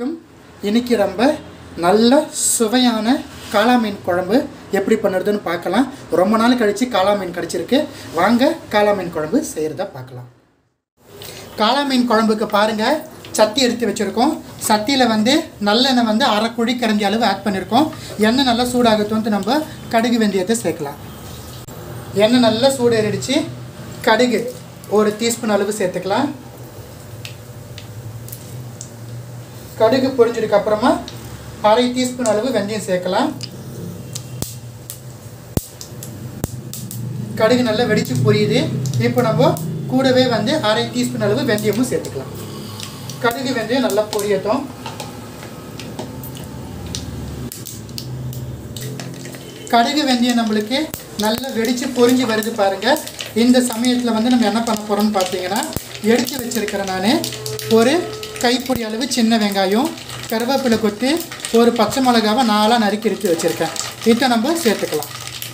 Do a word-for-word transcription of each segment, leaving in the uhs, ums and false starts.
அனைவருக்கும் இன்னைக்கு ரொம்ப நல்ல சுவையான காளா மீன் குழம்பு எப்படி பண்ணுறதுன்னு பார்க்கலாம். ரொம்ப நாள் கழித்து காளா மீன் கிடச்சிருக்கு. வாங்க காளா மீன் குழம்பு செய்கிறத பார்க்கலாம். காளா மீன் குழம்புக்கு பாருங்கள், சட்டி எடுத்து வச்சுருக்கோம். சட்டியில் வந்து நல்லெண்ணெய் வந்து அரை குழி கரண்டி அளவு ஆட் பண்ணியிருக்கோம். எண்ணெய் நல்லா சூடாகட்டும்ட்டு நம்ம கடுகு வெந்தயத்தை சேர்க்கலாம். எண்ணெய் நல்லா சூடேறிடுச்சு. கடுகு ஒரு டீஸ்பூன் அளவு சேர்த்துக்கலாம். கடுகு பொரிஞ்சதுக்கு அப்புறமா அரை டீஸ்பூன் அளவு வெந்தயம் சேர்க்கலாம். கடுகு நல்லா வெடிச்சு பொரியுது. இப்போ நம்ம கூடவே வந்து அரை டீஸ்பூன் அளவு வெந்தயமும் சேர்த்துக்கலாம். கடுகு வெந்தயம் நல்லா பொரியட்டும். கடுகு வெந்தயம் நம்மளுக்கு நல்லா வெடிச்சு பொரிஞ்சு வருது பாருங்க. இந்த சமயத்தில் வந்து நம்ம என்ன பண்ண போறோம்னு பார்த்தீங்கன்னா, எடுத்து வச்சிருக்கிறேன் நான் ஒரு கைப்பிடி அளவு சின்ன வெங்காயம், கருவேப்பிலை கொத்து, ஒரு பச்சை மிளகாவை நாலாக நறுக்கி எடுத்து வச்சுருக்கேன். இதை நம்ம சேர்த்துக்கலாம்.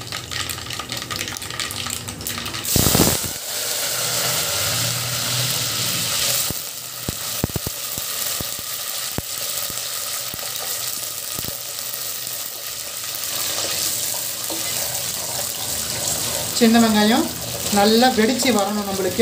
சின்ன வெங்காயம் நல்லா வெடித்து வரணும் நம்மளுக்கு.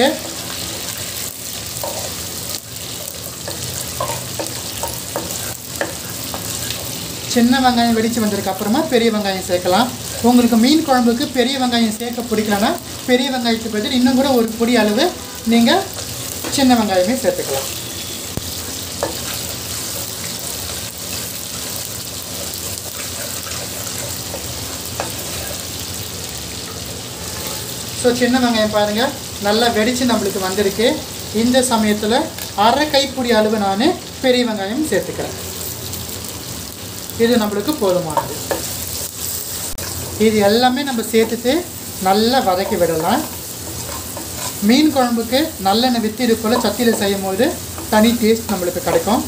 சின்ன வெங்காயம் வெடித்து வந்ததுக்கு அப்புறமா பெரிய வெங்காயம் சேர்க்கலாம். உங்களுக்கு மீன் குழம்புக்கு பெரிய வெங்காயம் சேர்க்க பிடிக்கலன்னா பெரிய வெங்காயத்துக்கு பதில் இன்னும் கூட ஒரு பொடி அளவு நீங்கள் சின்ன வெங்காயமே சேர்த்துக்கலாம். ஸோ சின்ன வெங்காயம் பாருங்கள் நல்லா வெடித்து நம்மளுக்கு வந்திருக்கு. இந்த சமயத்தில் அரை கைப்பிடி அளவு நான் பெரிய வெங்காயம் சேர்த்துக்கிறேன். இது நம்மளுக்கு போதுமானது. இது எல்லாமே நம்ம சேர்த்துட்டு நல்லா வதக்கி விடலாம். மீன் குழம்புக்கு நல்லெண்ணெய் விற்று இது போல் சட்டியில் செய்யும் போது தனி டேஸ்ட் நம்மளுக்கு கிடைக்கும்.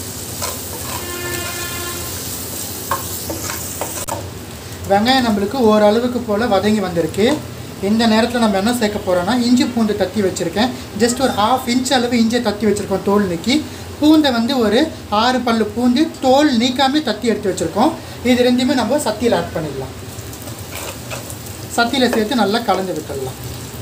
வெங்காயம் நம்மளுக்கு ஓரளவுக்கு போல் வதங்கி வந்திருக்கு. இந்த நேரத்தில் நம்ம என்ன சேர்க்க போகிறோன்னா, இஞ்சி பூண்டு தட்டி வச்சுருக்கேன். ஜஸ்ட் ஒரு ஹாஃப் இன்ச் அளவு இஞ்சியை தட்டி வச்சுருக்கோம் தோல் நீக்கி. பூண்டை வந்து ஒரு ஆறு பல்லு பூண்டு தோல் நீக்காமல் தட்டி எடுத்து வச்சுருக்கோம். இது ரெண்டுமே நம்ம சட்டியில் ஆட் பண்ணிடலாம். சட்டியில் சேர்த்து நல்லா கலந்து விட்டுடலாம்.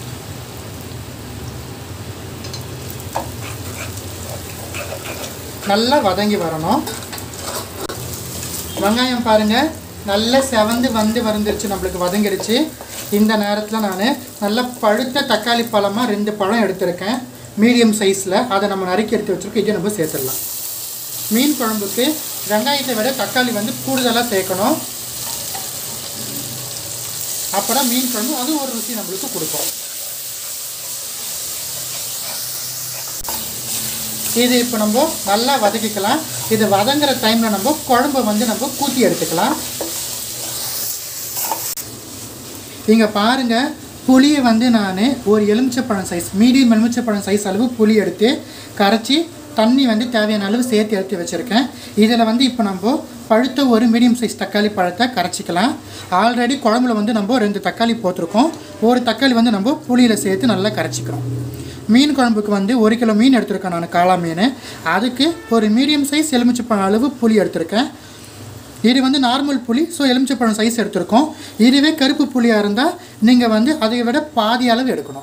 நல்லா வதங்கி வரணும். வெங்காயம் பாருங்கள் நல்லா செவந்து வந்து வந்துருச்சு, நம்மளுக்கு வதங்கிடுச்சு. இந்த நேரத்தில் நான் நல்லா பழுத்த தக்காளி பழமாக ரெண்டு பழம் எடுத்திருக்கேன் மீடியம் சைஸில். அதை நம்ம நறுக்கி எடுத்து வச்சுருக்கோம். இதை நம்ம சேர்த்துடலாம். மீன் குழம்புக்கு வெங்காயத்தை விட தக்காளி வந்து கூடுதலாக சேர்க்கணும். அப்போ தான் மீன் குழம்பு அது ஒரு ருசி நம்மளுக்கு கொடுக்கும். இது இப்போ நம்ம நல்லா வதக்கிக்கலாம். இது வதங்குற டைமில் நம்ம குழம்பை வந்து நம்ம கூட்டி எடுத்துக்கலாம். இங்கே பாருங்கள், புளியை வந்து நான் ஒரு எலுமிச்சப்பழம் சைஸ் மீடியம் எலுமிச்சப்பழம் சைஸ் அளவு புளி எடுத்து கரைச்சி தண்ணி வந்து தேவையான அளவு சேர்த்து எடுத்து வச்சுருக்கேன். இதில் வந்து இப்போ நம்ம பழுத்த ஒரு மீடியம் சைஸ் தக்காளி பழத்தை கரைச்சிக்கலாம். ஆல்ரெடி குழம்புல வந்து நம்ம ரெண்டு தக்காளி போட்டிருக்கோம். ஒரு தக்காளி வந்து நம்ம புளியில் சேர்த்து நல்லா கரைச்சிக்கிறோம். மீன் குழம்புக்கு வந்து ஒரு கிலோ மீன் எடுத்திருக்கேன் நான், காளா மீன். அதுக்கு ஒரு மீடியம் சைஸ் எலுமிச்சப்பழம் அளவு புளி எடுத்திருக்கேன். இது வந்து நார்மல் புளி, ஸோ எலுமிச்சப்பழம் சைஸ் எடுத்திருக்கோம். இதுவே கருப்பு புளியாக இருந்தால் நீங்கள் வந்து அதை விட பாதி அளவு எடுக்கணும்.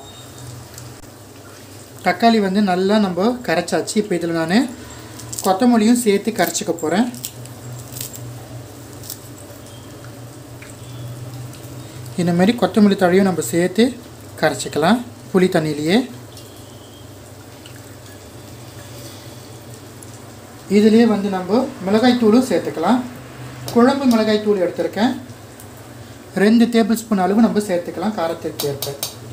தக்காளி வந்து நல்லா நம்ம கரைச்சாச்சு. இப்போ இதில் நான் கொத்தமல்லியும் சேர்த்து கரைச்சிக்க போகிறேன். இந்தமாரி கொத்தமல்லி தழையும் நம்ம சேர்த்து கரைச்சிக்கலாம் புளி தண்ணியிலேயே. இதுலேயே வந்து நம்ம மிளகாய் தூளும் சேர்த்துக்கலாம். குழம்பு மிளகாய் தூள் எடுத்திருக்கேன். ரெண்டு டேபிள் ஸ்பூன் அளவு நம்ம சேர்த்துக்கலாம் காரத்திற்கு ஏற்ப.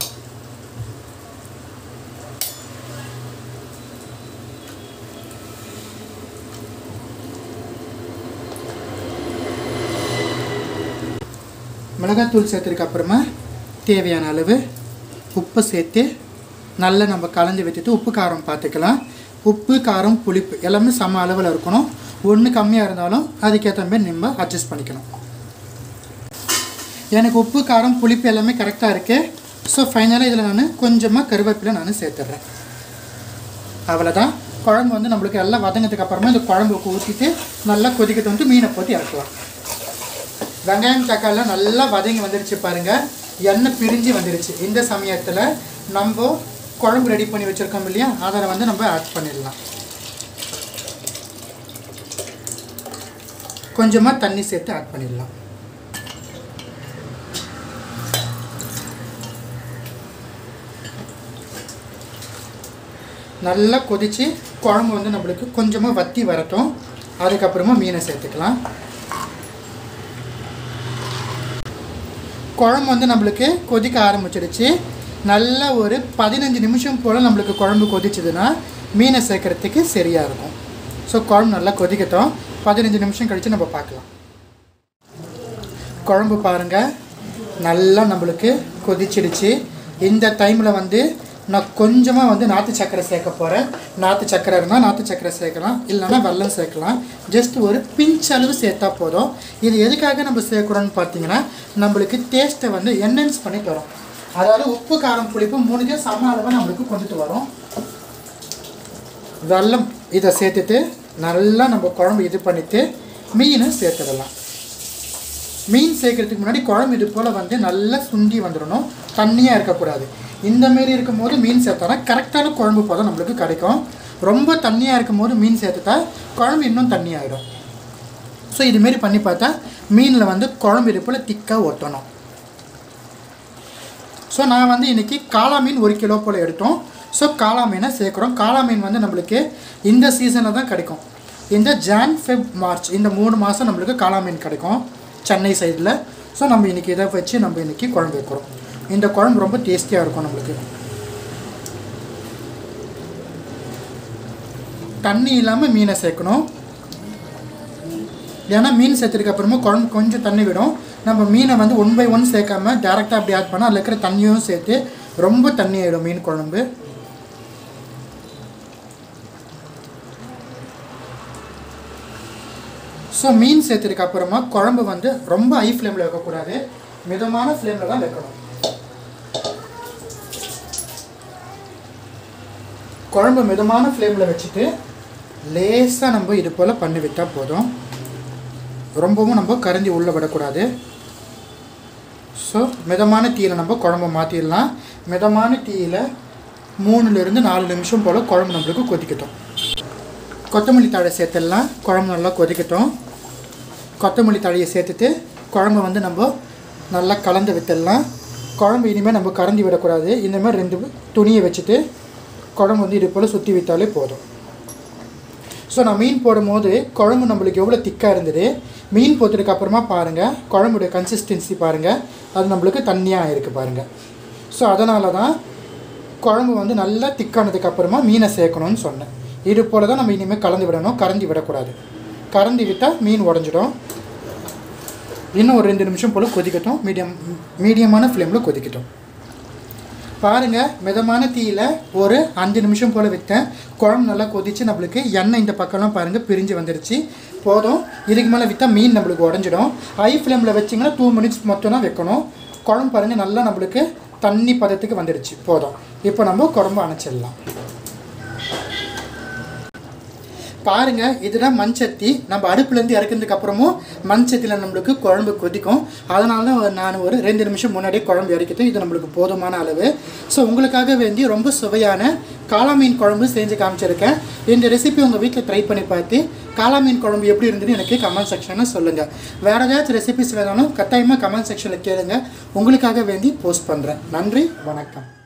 மிளகாய் தூள் சேர்த்ததுக்கு அப்புறமா தேவையான அளவு உப்பு சேர்த்து நல்லா நம்ம கலந்து விட்டுட்டு உப்பு காரம் பார்த்துக்கலாம். உப்பு காரம் புளிப்பு எல்லாமே சம அளவில் இருக்கணும். ஒன்று கம்மியாக இருந்தாலும் அதுக்கேற்ற மாதிரி நம்ம அட்ஜஸ்ட் பண்ணிக்கணும். எனக்கு உப்பு காரம் புளிப்பு எல்லாமே கரெக்டாக இருக்குது. ஸோ ஃபைனலாக இதில் நான் கொஞ்சமாக கருவேப்பிலை நான் சேர்த்துட்றேன். அவ்வளோதான். குழம்பு வந்து நம்மளுக்கு எல்லாம் வதங்கிறதுக்கு அப்புறமா இந்த குழம்புக்கு ஊற்றிட்டு நல்லா கொதிக்கிட்டு வந்து மீனை போட்டு இறக்கலாம். வெங்காயம் தக்காளிலாம் நல்லா வதங்கி வந்துருச்சு பாருங்கள், எண்ணெய் பிரிஞ்சு வந்துருச்சு. இந்த சமயத்தில் நம்ம குழம்பு ரெடி பண்ணி வச்சுருக்கோம் இல்லையா, அதை வந்து நம்ம ஆட் பண்ணிடலாம். கொஞ்சமாக தண்ணி சேர்த்து ஆட் பண்ணிடலாம். நல்லா கொதித்து குழம்பு வந்து நம்மளுக்கு கொஞ்சமாக வற்றி வரட்டும். அதுக்கப்புறமா மீனை சேர்த்துக்கலாம். குழம்பு வந்து நம்மளுக்கு கொதிக்க ஆரம்பிச்சிடுச்சு. நல்ல ஒரு பதினஞ்சு நிமிஷம் போல் நம்மளுக்கு குழம்பு கொதிச்சதுன்னா மீனை சேர்க்குறதுக்கு சரியாக இருக்கும். ஸோ குழம்பு நல்லா கொதிக்கட்டும். பதினஞ்சு நிமிஷம் கழித்து நம்ம பார்க்கலாம். குழம்பு பாருங்கள் நல்லா நம்மளுக்கு கொதிச்சிடுச்சு. இந்த டைமில் வந்து நான் கொஞ்சமாக வந்து நாட்டு சக்கரை சேர்க்க போகிறேன். நாட்டு சக்கரை இருந்தால் நாட்டு சக்கரை சேர்க்கலாம், இல்லைன்னா வெல்லம் சேர்க்கலாம். ஜஸ்ட் ஒரு பிஞ்ச் அளவு சேர்த்தா போதும். இது எதுக்காக நம்ம சேர்க்குறோன்னு பார்த்தீங்கன்னா நம்மளுக்கு டேஸ்ட்டை வந்து என்ஹான்ஸ் பண்ணி தரும். அதாவது உப்பு காரம் புளிப்பு மூணுத்தையும் சம அளவாக நம்மளுக்கு கொண்டுட்டு வரும். வெல்லம் இதை சேர்த்துட்டு நல்லா நம்ம குழம்பு இது பண்ணிவிட்டு மீனை சேர்த்துடலாம். மீன் சேர்க்கறதுக்கு முன்னாடி குழம்பு இது போல் வந்து நல்லா சுண்டி வந்துடணும், தண்ணியாக இருக்கக்கூடாது. இந்தமாரி இருக்கும் போது மீன் சேர்த்தோன்னா கரெக்டான குழம்பு போதும் நம்மளுக்கு கிடைக்கும். ரொம்ப தண்ணியாக இருக்கும் போது மீன் சேர்த்துட்டா குழம்பு இன்னும் தண்ணியாகிடும். ஸோ இதுமாரி பண்ணி பார்த்தா மீனில் வந்து குழம்பு இது போல் திக்காக ஒட்டணும். ஸோ நான் வந்து இன்றைக்கி காளா மீன் ஒரு கிலோ போல் எடுத்தோம். ஸோ காளா மீனை சேர்க்குறோம். காளா மீன் வந்து நம்மளுக்கு இந்த சீசனில் தான் கிடைக்கும். இந்த ஜான் ஃபெப் மார்ச் இந்த மூணு மாதம் நம்மளுக்கு காளா மீன் கிடைக்கும் சென்னை சைடில். ஸோ நம்ம இன்றைக்கி இதை வச்சு நம்ம இன்றைக்கி குழம்பு வைக்கிறோம். இந்த குழம்பு ரொம்ப டேஸ்டியாக இருக்கும். நம்மளுக்கு தண்ணி இல்லாமல் மீனை சேர்க்கணும். ஏன்னா மீன் சேர்த்ததுக்கப்புறமா குழம்பு கொஞ்சம் தண்ணி விடும். நம்ம மீனை வந்து ஒன் பை ஒன் சேர்க்காம டேரெக்டாக அப்படி ஆட் பண்ணால் அதில் இருக்கிற தண்ணியும் சேர்த்து ரொம்ப தண்ணி ஆகிடும் மீன் குழம்பு. ஸோ மீன் சேர்த்ததுக்கப்புறமா குழம்பு வந்து ரொம்ப ஹை ஃப்ளேமில் வைக்கக்கூடாது, மிதமான ஃப்ளேமில் தான் வைக்கணும். குழம்பு மிதமான ஃப்ளேமில் வச்சுட்டு லேசாக நம்ம இது போல் பண்ணி விட்டால் போதும். ரொம்பவும் நம்ம கரைஞ்சி உள்ளே விடக்கூடாது. ஸோ மிதமான தீயில் நம்ம குழம்பு மாற்றிடலாம். மிதமான தீயில் மூணுலேருந்து நாலு நிமிஷம் போல் குழம்பு நம்மளுக்கு கொதிக்கட்டும். கொத்தமல்லி தழை சேர்த்துடலாம். குழம்பு நல்லா கொதிக்கட்டும். கொத்தமல்லி தழையை சேர்த்துட்டு குழம்பு வந்து நம்ம நல்லா கலந்து விட்டுடலாம். குழம்பு இனிமேல் நம்ம கரைஞ்சி விடக்கூடாது. இந்தமாதிரி ரெண்டு துணியை வச்சுட்டு குழம்பு வந்து இது போல் சுற்றி விட்டாலே போதும். ஸோ நான் மீன் போடும் போது குழம்பு நம்மளுக்கு எவ்வளோ திக்காக இருந்தது. மீன் போட்டதுக்கப்புறமா பாருங்கள் குழம்புடைய கன்சிஸ்டன்சி பாருங்கள், அது நம்மளுக்கு தண்ணியாக இருக்குது பாருங்கள். ஸோ அதனால தான் குழம்பு வந்து நல்லா திக்கானதுக்கப்புறமா மீனை சேர்க்கணும்னு சொன்னேன். இது போல் தான் நம்ம இனிமேல் கலந்து விடணும், கரைஞ்சி விடக்கூடாது. கரைஞ்சி விட்டால் மீன் உடஞ்சிடும். இன்னும் ஒரு ரெண்டு நிமிஷம் போல் கொதிக்கட்டும். மீடியம் மீடியமான ஃப்ளேமில் கொதிக்கட்டும். பாருங்கள் மிதமான தீயில் ஒரு அஞ்சு நிமிஷம் போல் விட்டேன். குழம்பு நல்லா கொதித்து நம்மளுக்கு எண்ணெய் இந்த பக்கம்லாம் பாருங்கள் பிரிஞ்சு வந்துடுச்சு. போதும். இதுக்கு மேலே விட்டால் மீன் நம்மளுக்கு உடஞ்சிடும். ஹை ஃப்ளேமில் வச்சிங்கன்னா டூ மினிட்ஸ் மட்டும் தான் வைக்கணும். குழம்பு பாருங்கள் நல்லா நம்மளுக்கு தண்ணி பதத்துக்கு வந்துடுச்சு. போதும். இப்போ நம்ம குழம்பு அணைச்சிடலாம். பாருங்கள் இதுதான் மண்சட்டி. நம்ம அடுப்புலேருந்து இறக்குறதுக்கு அப்புறமும் மண்சட்டியில் நம்மளுக்கு குழம்பு கொதிக்கும். அதனால தான் நான் ஒரு ரெண்டு நிமிஷம் முன்னாடியே குழம்பு இறக்கிட்டு இது நம்மளுக்கு போதுமான அளவு. ஸோ உங்களுக்காக வேண்டி ரொம்ப சுவையான காளா மீன் குழம்பு செஞ்சு காமிச்சிருக்கேன். இந்த ரெசிபி உங்கள் வீட்டில் ட்ரை பண்ணி பார்த்து காளா மீன் குழம்பு எப்படி இருந்ததுன்னு எனக்கு கமெண்ட் செக்ஷனில் சொல்லுங்கள். வேறு ஏதாச்சும் ரெசிபிஸ் வேணாலும் கட்டாயமாக கமெண்ட் செக்ஷனில் கேளுங்க. உங்களுக்காக வேண்டி போஸ்ட் பண்ணுறேன். நன்றி, வணக்கம்.